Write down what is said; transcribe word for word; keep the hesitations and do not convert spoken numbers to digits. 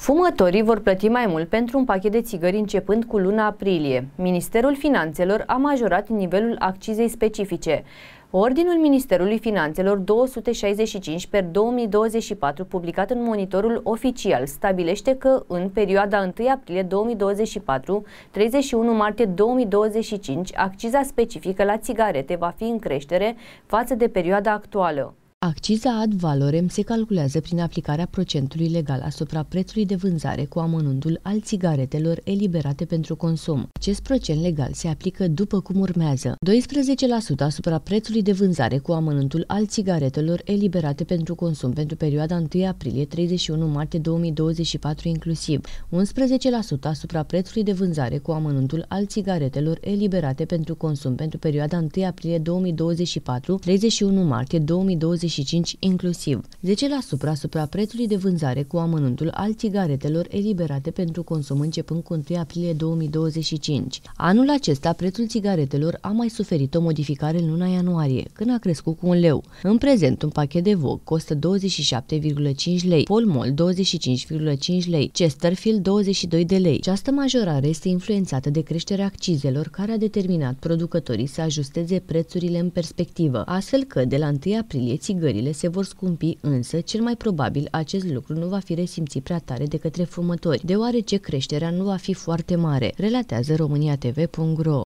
Fumătorii vor plăti mai mult pentru un pachet de țigări începând cu luna aprilie. Ministerul Finanțelor a majorat nivelul accizei specifice. Ordinul Ministerului Finanțelor două sute șaizeci și cinci pe două mii douăzeci și patru, publicat în Monitorul Oficial, stabilește că în perioada întâi aprilie două mii douăzeci și patru - treizeci și unu martie două mii douăzeci și cinci, acciza specifică la țigarete va fi în creștere față de perioada actuală. Acciza ad valorem se calculează prin aplicarea procentului legal asupra prețului de vânzare cu amănuntul al țigaretelor eliberate pentru consum. Acest procent legal se aplică după cum urmează: doisprezece la sută asupra prețului de vânzare cu amănuntul al țigaretelor eliberate pentru consum pentru perioada întâi aprilie - treizeci și unu martie două mii douăzeci și patru inclusiv, unsprezece la sută asupra prețului de vânzare cu amănuntul al țigaretelor eliberate pentru consum pentru perioada întâi aprilie două mii douăzeci și patru - treizeci și unu martie două mii douăzeci și cinci inclusiv, zece la sută asupra prețului de vânzare cu amănuntul al țigaretelor eliberate pentru consum începând cu întâi aprilie două mii douăzeci și cinci. Anul acesta, prețul țigaretelor a mai suferit o modificare în luna ianuarie, când a crescut cu un leu. În prezent, un pachet de Vogue costă douăzeci și șapte virgulă cinci lei, Pall Mall douăzeci și cinci virgulă cinci lei, Chesterfield douăzeci și doi de lei. Această majorare este influențată de creșterea accizelor, care a determinat producătorii să ajusteze prețurile în perspectivă, astfel că de la întâi aprilie țigările se vor scumpi, însă cel mai probabil acest lucru nu va fi resimțit prea tare de către fumători, deoarece creșterea nu va fi foarte mare, relatează românia t v punct ro.